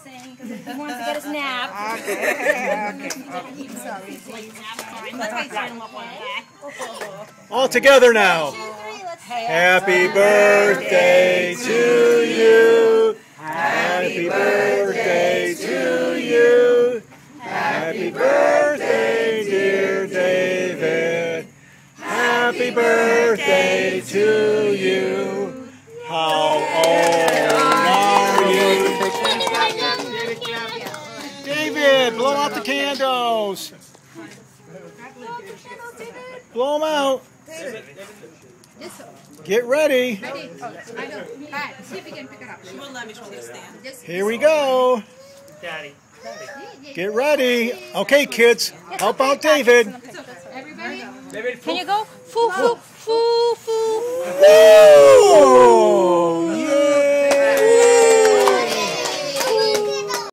sing because he wants to get his nap. Okay. Sorry. That's why he's trying to look one back. All together now. Happy birthday to you. Happy birthday to you. Happy birthday, dear David. Happy birthday to you. How old are you? David, blow out the candles. Blow them out. Get ready. See if we can pick it up. She won't let me stand. Here we go. Daddy. Get ready. Okay, kids, help out David. Everybody? Can you go? Foo, foo, foo, foo. Woo!